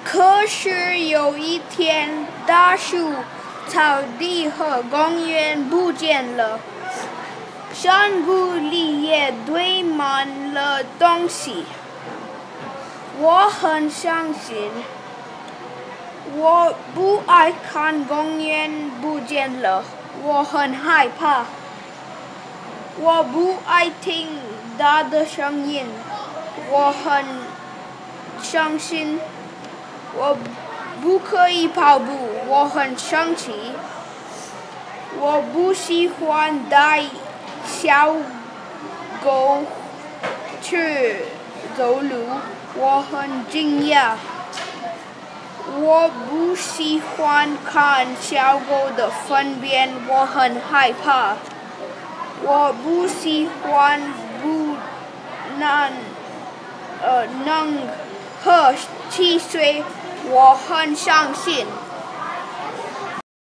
可是有一天，大树、草地和公园不见了，山谷里也堆满了东西。我很伤心，我不爱看公园不见了，我很害怕。我不爱听大的声音，我很伤心。我不可以跑步，我很生气。我不喜欢带小狗去走路，我很惊讶。我不喜欢看小狗的粪便，我很害怕。我不喜欢不能喝汽水，我很伤心。